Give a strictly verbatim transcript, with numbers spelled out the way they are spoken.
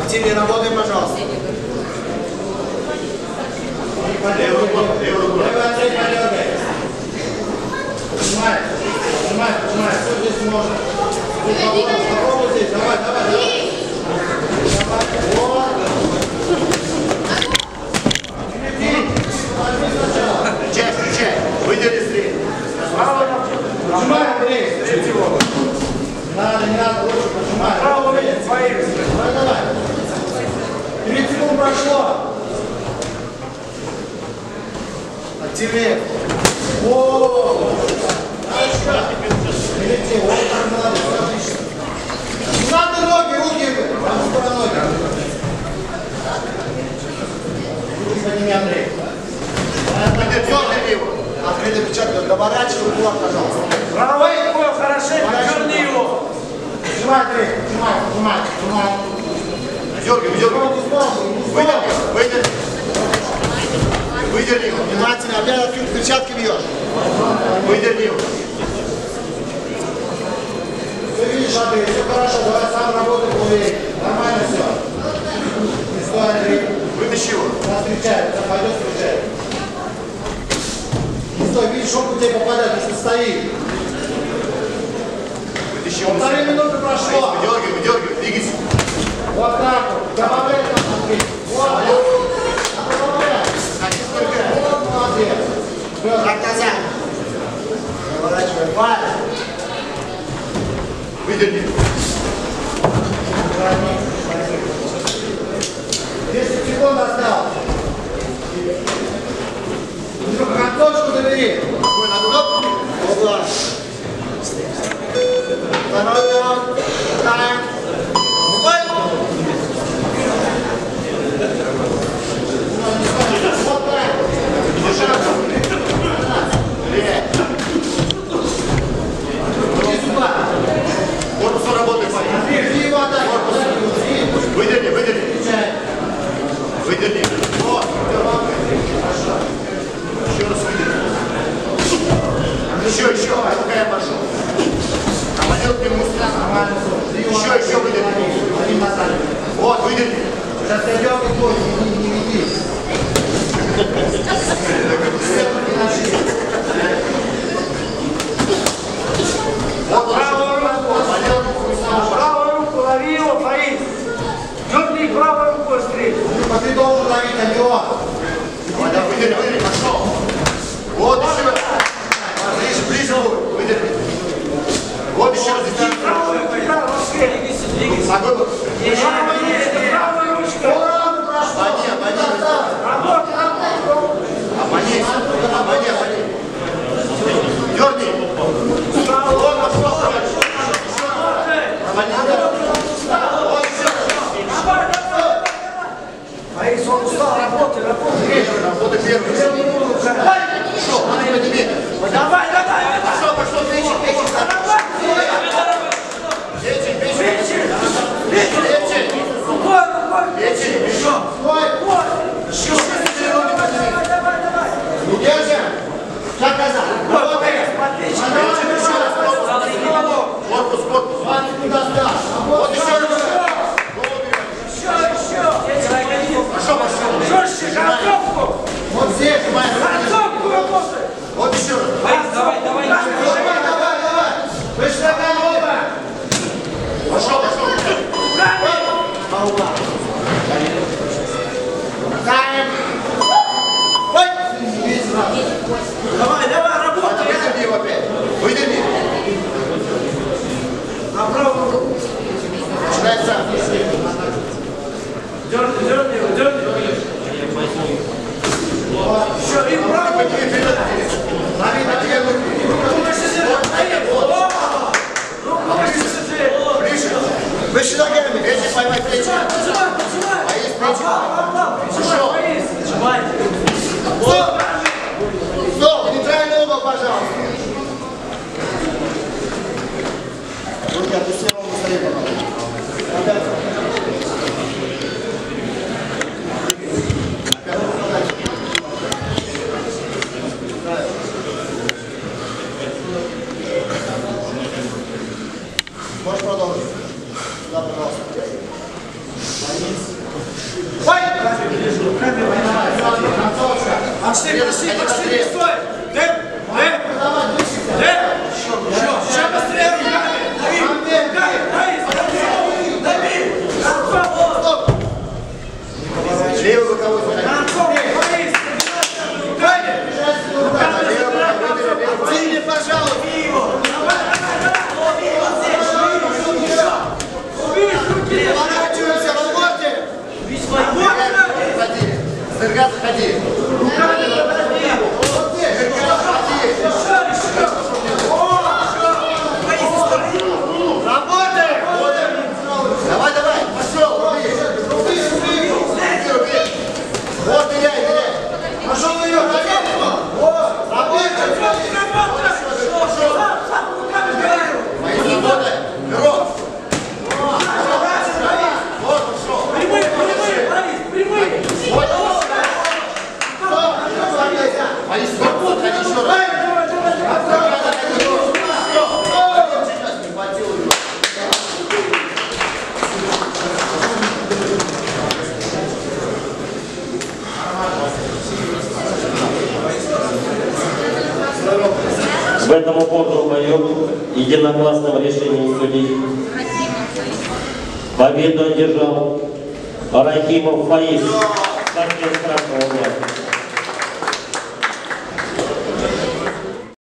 Активнее работаем, пожалуйста. Левую руку, левую руку. Левый Андрей подергай. Нажимай, нажимай, нажимай. Все здесь можно. Попробуй здесь, давай, давай, давай. Давай, вот. Включай, включай. Выдели стрель. Нажимай, Андрей. Стрель его. Не надо, не надо, лучше нажимай. Право выйдет, свои. Давай, давай. тридцать секунд прошло. Активнее. О! Перелети, вот так надо, отлично. Не надо ноги, руки, там стороной. Руки подними, Андрей. Открытый печатка, доворачивай кулак, пожалуйста. Правой рукой хорошенько дерни его. Сжимай, Андрей, сжимай, сжимай, сжимай. Дергай, дергай. Выдерни, выдерни. Выдерни его. Внимательно, опять открытой перчаткой бьешь. Выдерни его. Ты видишь, Андрей, все хорошо, давай сам работай уверенно. Нормально все. Не стой, Андрей. Вытащи его. Нас встречает, пойдет встречает. Не стой, видишь, шок у тебя попадает, если стоит. Вытащи его. Полторы минуты прошло. Выдергивай, выдергивай, двигайся. Вот так вот. Добавляй там, Андрей. Вот. Добавляй. Вот, молодец. Так, нельзя. Поворачивай, палец. Выдерни. десять секунд осталось. Концовочку забери. Какой надо удобно? Ого. Второй пилот. Тайм. Упай. Вот так. Держи. Привет. Иди сюда. Корпусом работай, парень. Андрей, жди его атаки. Выдерни, выдерни. Выдерни. Вот. Хорошо. Еще раз выдерни. Еще, еще. Пока я пошел. Обойдет ему мускулы. Еще, еще выдерни. Вот, выдерни. Сейчас я дергаю твой, не, не веди. Вот, правую руку. Правую руку лови его, Фаис. Дерни правой рукой стрель. А ты должен ловить Андреон. Давай, давай, выдерни, выдерни, пошел. Вот еще. Ближе, ближе будет. Выдерни. Вот еще раз. Правую руку, двигайся, двигайся. Ногой был. Правая ручка. Обмани, обмани. Работай, работай. Обмани, обмани, обмани. Дерни. Вот, пошел. Обмани. Вот еще. Фаис, он устал, работай, работай. Работай первый. Пошел, надо подними. Давай, давай. Пошел, пошел, печень, печень. Печень, печень. Печень, печень. Рукой, рукой. Печень, еще. Рукой. Еще. Давай, давай, давай. Не держи. Шаг назад. Работай. Печень, еще раз. Корпус, корпус. двадцать куда сдашь. Вот еще раз. Еще, еще. Пошел, пошел. Жестче, концовку. Вот здесь, моя. Концовку работай. Вот еще раз. Давай, давай, давай. Давай, давай, давай. Выше ногами. Пошел, пошел. По углам. Тайм. Ой. Давай, давай, работай. Выдерни его опять. Выдерни. На правую руку. Начинай сам. Дерни, дерни его, дерни. Еще и правую. Подними вперед. Лови, лови, лови. Руку выше держи. Руку выше держи. Ближе. Выше ногами. Эти поймай плечи. Нажимай, нажимай. А есть плечи. Пошел. Нажимай. Стоп. Стоп. Нейтральный угол, пожалуйста. Руки отпусти ровно на столе, пожалуйста. Можешь продолжить. Да, пожалуйста. Пошли, пошли, пошли, стой! Дэм, Дэм! Дэм! Сейчас быстрее руками! Дави! Дави! Дави! Дави! Стоп! Левый боковой заходи. Антон, Борис! Руками! Тиме, пожалуйста. Поворачиваемся, работаем. Заходи. Сырга, заходи. Работаем. Давай, давай, пошел. Руби, руби, руби. Вот, теряй, теряй. Пошел ее, вот. Работаем. Мои работай. Пирог. Вот, пошел. Прямые, прямые, Борис, прямые! Вот. Мои стоп, заходи еще раз. В этом упорном бою единогласным решением судей победу одержал Рахимов Фаис, спортсмен красного угла.